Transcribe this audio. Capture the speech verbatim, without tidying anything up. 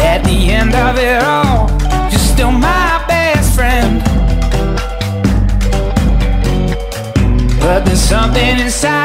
At the end of it all, you're still my best friend. But there's something inside